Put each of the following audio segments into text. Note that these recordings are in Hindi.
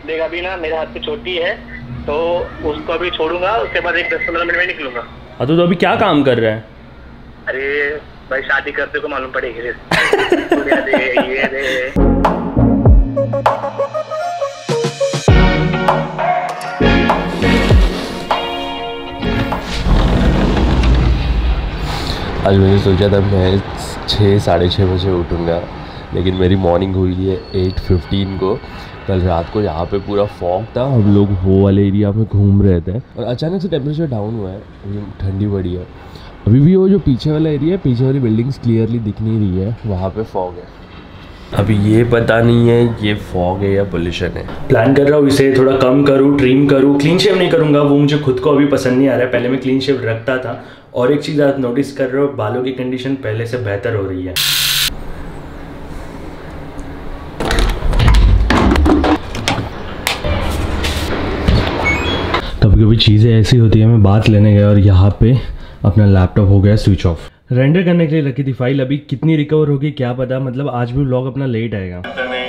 देख अभी ना मेरे हाथ पे छोटी है तो उसको अभी छोड़ूंगा, उसके बाद एक 10-15 मिनट में निकलूंगा। हाँ तो अभी क्या काम कर रहा है? अरे भाई शादी करते को मालूम पड़ेगी रे। ये दे। आज मैंने सोचा था मैं 6-6:30 बजे उठूँगा, लेकिन मेरी मॉर्निंग हुई है 8:15 को। कल रात को यहाँ पे पूरा फॉग था, हम लोग वो वाले एरिया में घूम रहे थे और अचानक से टेम्परेचर डाउन हुआ है, अभी ठंडी बढ़ी है। अभी भी वो जो पीछे वाला एरिया है, पीछे वाली बिल्डिंग्स क्लियरली दिख नहीं रही है, वहाँ पे फॉग है। अभी ये पता नहीं है ये फॉग है या पोल्यूशन है। प्लान कर रहा हूँ इसे थोड़ा कम करूँ, ट्रिम करूँ। क्लीन शेव नहीं करूँगा, वो मुझे खुद को अभी पसंद नहीं आ रहा है। पहले मैं क्लीन शेव रखता था। और एक चीज़ आप नोटिस कर रहे हो, बालों की कंडीशन पहले से बेहतर हो रही है। कभी कभी चीज़ें ऐसी होती है, मैं बात लेने गया और यहाँ पे अपना लैपटॉप हो गया स्विच ऑफ। रेंडर करने के लिए रखी थी फाइल, अभी कितनी रिकवर होगी क्या पता। मतलब आज भी व्लॉग अपना लेट आएगा।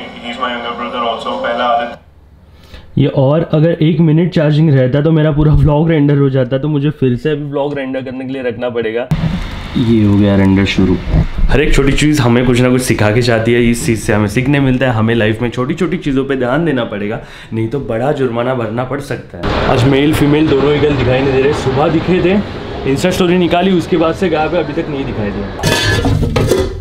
ये और अगर 1 मिनट चार्जिंग रहता तो मेरा पूरा व्लॉग रेंडर हो जाता, तो मुझे फिर से अभी व्लॉग रेंडर करने के लिए रखना पड़ेगा। ये हो गया रेंडर शुरू। हर एक छोटी चीज़ हमें कुछ ना कुछ सिखा के जाती है, इस चीज़ से हमें सीखने मिलता है। हमें लाइफ में छोटी छोटी चीज़ों पे ध्यान देना पड़ेगा, नहीं तो बड़ा जुर्माना भरना पड़ सकता है। आज मेल फीमेल दोनों ईगल दिखाई नहीं दे रहे। सुबह दिखे थे, इंस्टा स्टोरी निकाली, उसके बाद से गायब है, अभी तक नहीं दिखाई दिया।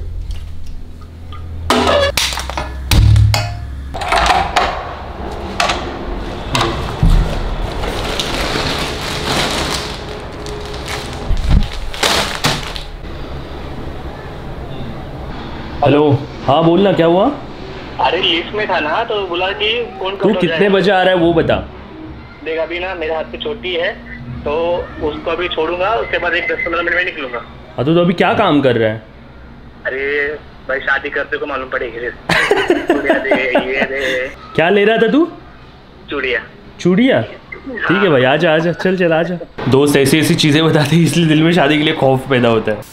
हेलो, हाँ बोलना, क्या हुआ? अरे लिफ्ट में था ना, तो बोला कि कौन तू कितने बजे आ रहा है वो बता। देख अभी ना मेरे हाथ पे छोटी है तो उसको अभी छोड़ूंगा, उसके बाद एक 10-15 मिनट में निकलूंगा। हाँ तो अभी क्या काम कर रहा है? अरे भाई शादी करते को मालूम पड़ेगी रे। ये दे। क्या ले रहा था तू? चूड़िया। चूड़िया? ठीक है भाई, आजा आजा, चल आजा। दोस्त ऐसी ऐसी चीज़ें बताते हैं, इसलिए दिल में शादी के लिए खौफ पैदा होता है।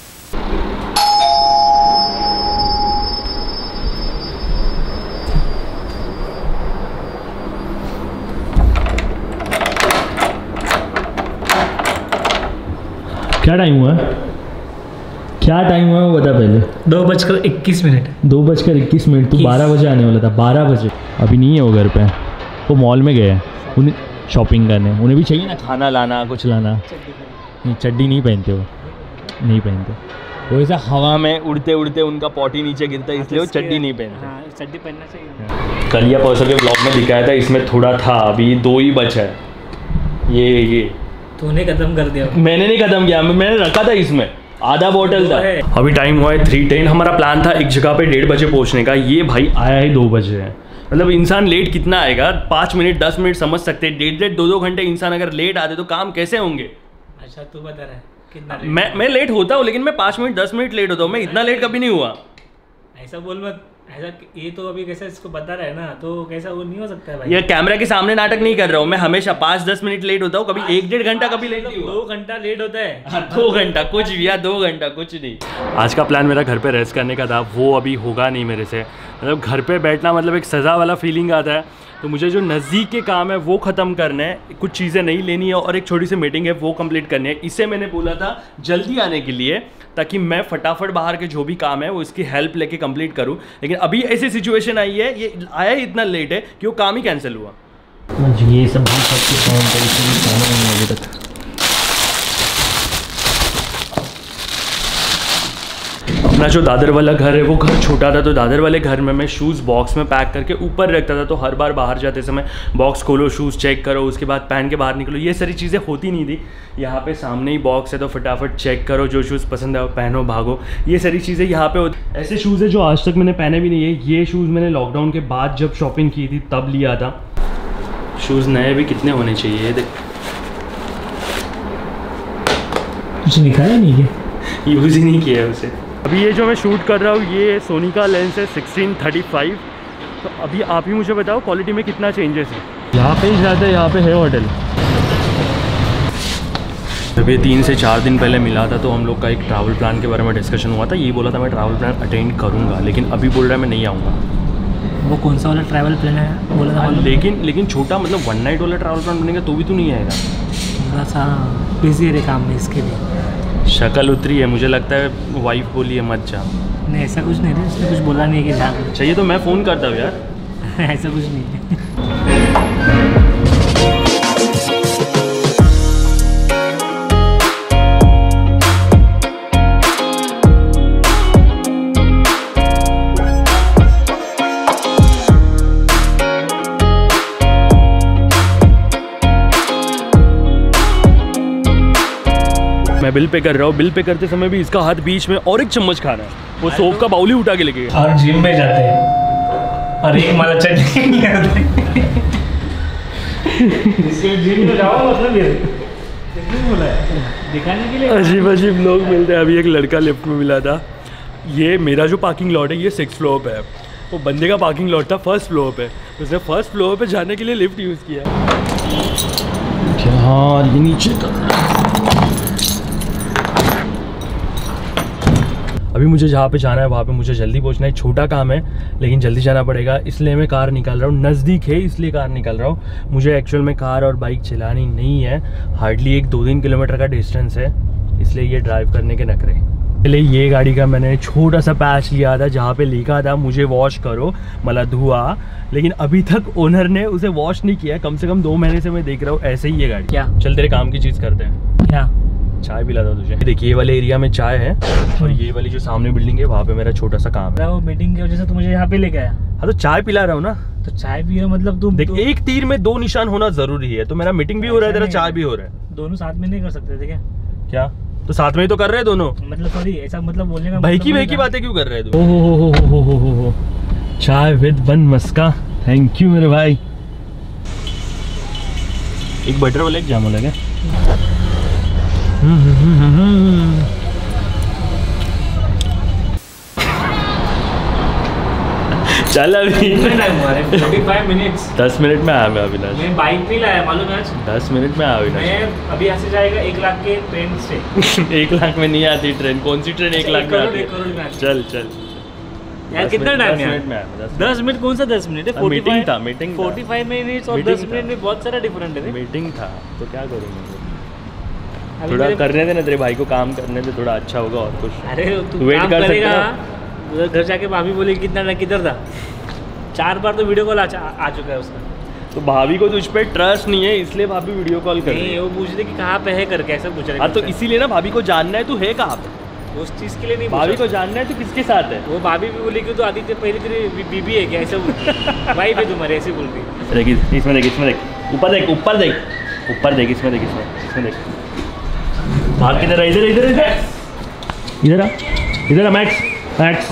क्या टाइम हुआ है? क्या टाइम हुआ है वो बता पहले। 2:21। 2:21। तू 12 बजे आने वाला था। 12 बजे अभी नहीं है वो घर पे, वो मॉल में गए हैं उन्हें शॉपिंग करने। उन्हें भी चाहिए ना खाना लाना, कुछ लाना। नहीं, चड्डी नहीं पहनते वो, नहीं पहनते वो। ऐसा हवा में उड़ते उड़ते उनका पॉटी नीचे गिरता है, इसलिए वो चड्डी नहीं पहनते। हाँ, चड्डी पहनना चाहिए। कल या परसों के ब्लॉग में दिखाया था, इसमें थोड़ा था, अभी 2 ही बचा है। ये तूने खत्म कर दिया। मैंने नहीं खत्म किया, मैंने रखा था, इसमें आधा बोतल था। अभी टाइम हुआ है 3:10। हमारा प्लान था एक जगह पे 1:30 बजे पहुंचने का, ये भाई आया है 2 बजे है। मतलब इंसान लेट कितना आएगा? 5 मिनट 10 मिनट समझ सकते हैं, 1.5 2 घंटे इंसान अगर लेट आते तो काम कैसे होंगे? अच्छा तू बता रहा है कितना लेट? मैं लेट होता हूँ, लेकिन मैं 5 मिनट 10 मिनट लेट होता हूँ। मैं इतना लेट कभी नहीं हुआ। ऐसा बोल मत, ऐसा ये तो अभी कैसा इसको बता रहा है ना, तो कैसा वो नहीं हो सकता है भाई। ये कैमरा के सामने नाटक नहीं कर रहा हूँ मैं। हमेशा 5-10 मिनट लेट होता हूँ, कभी 1-1.5 घंटा कभी लेट नहीं हुआ। 2 घंटा लेट होता है। 2 घंटा कुछ भी, या 2 घंटा कुछ नहीं। आज का प्लान मेरा घर पे रेस्ट करने का था, वो अभी होगा नहीं मेरे से। मतलब घर पे बैठना मतलब एक सज़ा वाला फीलिंग आता है। तो मुझे जो नज़दीक के काम है वो ख़त्म करने हैं, कुछ चीज़ें नहीं लेनी है और एक छोटी सी मीटिंग है वो कंप्लीट करनी है। इसे मैंने बोला था जल्दी आने के लिए, ताकि मैं फटाफट बाहर के जो भी काम है वो इसकी हेल्प लेके कंप्लीट करूं। लेकिन अभी ऐसी सिचुएशन आई है, ये आया ही इतना लेट है कि वो काम ही कैंसिल हुआ। ये सब अभी तक अपना जो दादर वाला घर है वो घर छोटा था, तो दादर वाले घर में मैं शूज़ बॉक्स में पैक करके ऊपर रखता था। तो हर बार बाहर जाते समय बॉक्स खोलो, शूज़ चेक करो, उसके बाद पहन के बाहर निकलो, ये सारी चीज़ें होती नहीं थी। यहाँ पे सामने ही बॉक्स है, तो फटाफट चेक करो, जो शूज़ पसंद है पहनो, भागो। ये सारी चीज़ें यहाँ पे होती। ऐसे शूज़ है जो आज तक मैंने पहने भी नहीं है। ये शूज़ मैंने लॉकडाउन के बाद जब शॉपिंग की थी तब लिया था। शूज़ नए भी कितने होने चाहिए, देख कुछ दिखाया नहीं है, यूज़ ही नहीं किया है उसे। अभी ये जो मैं शूट कर रहा हूँ ये सोनी का लेंस है 16-35। तो अभी आप ही मुझे बताओ क्वालिटी में कितना चेंजेस है। यहाँ पे ही ज़्यादा, यहाँ पे है होटल। अभी 3 से 4 दिन पहले मिला था, तो हम लोग का एक ट्रैवल प्लान के बारे में डिस्कशन हुआ था। ये बोला था मैं ट्रैवल प्लान अटेंड करूँगा, लेकिन अभी बोल रहा है मैं नहीं आऊँगा। वो कौन सा वाला ट्रैवल प्लान है बोला था? लेकिन छोटा मतलब 1 नाइट वाला ट्रैवल प्लान बनेगा तो भी तो नहीं आएगा। थोड़ा सा बिजी है काम में, इसके लिए शक्ल उतरी है, मुझे लगता है वाइफ बोली है मत जा। नहीं ऐसा कुछ नहीं है, उसने कुछ बोला नहीं है कि जा। चाहिए तो मैं फ़ोन करता हूँ यार। ऐसा कुछ नहीं है। मैं बिल पे कर रहा हूँ, बिल पे करते समय भी इसका हाथ बीच में और एक चम्मच खा रहा है। वो सोप का बाउल ही उठा के लेके और जिम में जाते हैं और एक माला चटनी नहीं आते। इसके जिम में जाओ मतलब ये बोला है दिखाने के लिए। अजीब लोग मिलते हैं। अभी एक लड़का लिफ्ट में मिला था। ये मेरा जो पार्किंग लॉट है ये 6th फ्लोर पे है, वो बंदे का पार्किंग लॉट था 1st फ्लोर पे। उसने 1st फ्लोर पे जाने के लिए लिफ्ट यूज़ किया। हाँ ये नीचे अभी मुझे जहाँ पे जाना है वहाँ पे मुझे जल्दी पहुँचना है। छोटा काम है लेकिन जल्दी जाना पड़ेगा, इसलिए मैं कार निकाल रहा हूँ। नज़दीक है इसलिए कार निकाल रहा हूँ। मुझे एक्चुअल में कार और बाइक चलानी नहीं है, हार्डली 1-2 किलोमीटर का डिस्टेंस है, इसलिए ये ड्राइव करने के नखरे। पहले ये गाड़ी का मैंने छोटा सा पैच लिया था जहाँ पे लिखा था मुझे वॉश करो मतलब धुआ, लेकिन अभी तक ओनर ने उसे वॉश नहीं किया। कम से कम 2 महीने से मैं देख रहा हूँ ऐसे ही ये गाड़ी। क्या चल तेरे काम की चीज़ करते हैं। क्या चाय पिलाता हूँ तुझे। देखिए ये वाले एरिया में चाय है और ये वाली जो सामने बिल्डिंग है वहाँ पे मेरा छोटा सा काम है। वो मीटिंग की वजह से तू मुझे यहाँ पे लेके आया। हाँ तो चाय पिला रहा हूँ ना। तो चाय पी रहा मतलब तू देख एक तीर में 2 निशान होना जरूरी है। तो मेरा मीटिंग भी हो रहा है, तेरा चाय भी हो रहा है। दोनों साथ में नहीं कर सकते थे क्या? क्या तो साथ में ही तो कर रहे हैं दोनों। मतलब सॉरी ऐसा मतलब बोलने का भाई की बातें क्यों कर रहे हैं? हो चाय विद बन मस्का। थैंक यू मेरे भाई। एक बटर वाला एक जामुन लगे। चल अभी 45 मिनट्स 10 मिनट में आया मैं अविनाश। मैं बाइक नहीं लाया मालूम है आज। 10 मिनट में आया अविनाश। मैं अभी यहाँ से जाएगा 1 लाख के ट्रेन से। 1 लाख में नहीं आती ट्रेन। कौन सी ट्रेन 1 लाख में आती है? चल यार कितना टाइम है? 10 मिनट में आया। 10 मिनट कौन सा 10 मिनट है? मीटिंग था 45 मिनट और 10 मिनट में बहुत सारा डिफरेंट है। मीटिंग था तो क्या करूँगा, थोड़ा करने देना तेरे भाई को, काम करने दे थोड़ा अच्छा होगा और कुछ। अरे तू वेट कर करेगा उधर घर जाके भाभी बोले कितना किधर था। 4 बार तो वीडियो कॉल आ चुका है उसका। तो भाभी को तुझ पे ट्रस्ट नहीं है इसलिए भाभी वीडियो कॉल कर रही है। वो पूछ रही कि कहाँ पे है करके ऐसा पूछ रही। हाँ तो इसीलिए ना भाभी को जानना है तू है कहाँ पे। उस चीज़ के लिए नहीं, भाभी को जानना है तो किसके साथ है। वो भाभी भी बोली कि तो आदित्य पहले तेरी बीबी है क्या ऐसा बोलती। वाइफ है तुम्हारी ऐसे बोल रही। देख इसमें देख ऊपर देख इसमें देख भाग किधर है? इधर मैक्स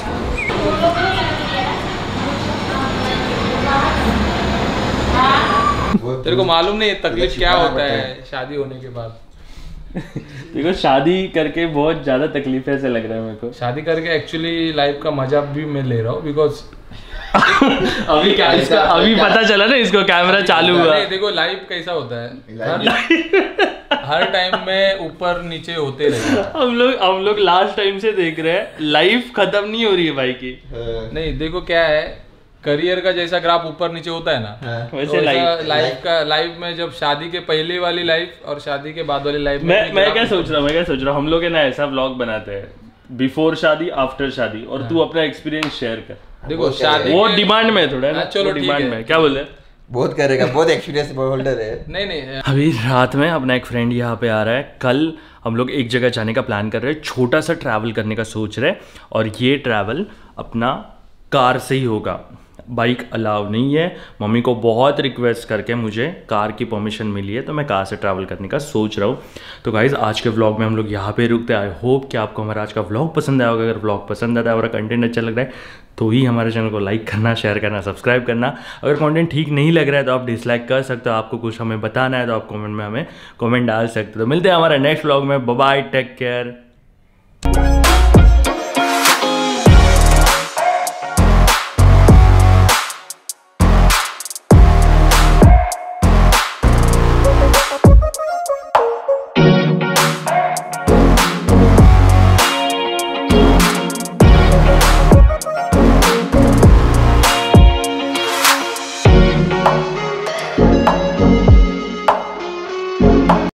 तेरे को मालूम नहीं तकलीफ क्या होता है शादी होने के बाद। देखो शादी करके बहुत ज्यादा तकलीफ ऐसे लग रहा है मेरे को। शादी करके एक्चुअली लाइफ का मजा भी मैं ले रहा हूँ बिकॉज अभी क्या इसका अभी पता चला ना इसको कैमरा चालू हुआ। नहीं देखो लाइफ कैसा होता है हर टाइम में ऊपर नीचे होते रहते। हम लोग लास्ट टाइम से देख रहे हैं लाइफ खत्म नहीं हो रही है भाई की। नहीं देखो क्या है करियर का जैसा ग्राफ ऊपर नीचे होता है ना वैसे लाइफ में जब शादी के पहले वाली लाइफ और शादी के बाद वाली लाइफ मैं क्या सोच रहा हूँ हम लोग है ना ऐसा व्लॉग बनाते हैं बिफोर शादी आफ्टर शादी और तू अपना एक्सपीरियंस शेयर कर। देखो शादी वो डिमांड में थोड़ा है ना। चलो डिमांड में क्या बोले बहुत करेगा, बहुत एक्सपीरियंस होल्डर है। नहीं अभी रात में अपना एक फ्रेंड यहाँ पे आ रहा है। कल हम लोग एक जगह जाने का प्लान कर रहे हैं, छोटा सा ट्रैवल करने का सोच रहे हैं और ये ट्रैवल अपना कार से ही होगा। बाइक अलाउ नहीं है। मम्मी को बहुत रिक्वेस्ट करके मुझे कार की परमिशन मिली है तो मैं कार से ट्रैवल करने का सोच रहा हूँ। तो गाइज़ आज के व्लॉग में हम लोग यहाँ पे रुकते हैं। आई होप कि आपको हमारा आज का व्लॉग पसंद आया होगा। अगर व्लॉग पसंद आता है और कंटेंट अच्छा लग रहा है तो ही हमारे चैनल को लाइक करना, शेयर करना, सब्सक्राइब करना। अगर कंटेंट ठीक नहीं लग रहा है तो आप डिसलाइक कर सकते हो। आपको कुछ हमें बताना है तो आप कमेंट में हमें कमेंट डाल सकते हो। तो मिलते हैं हमारे नेक्स्ट व्लॉग में। Bye bye, take care.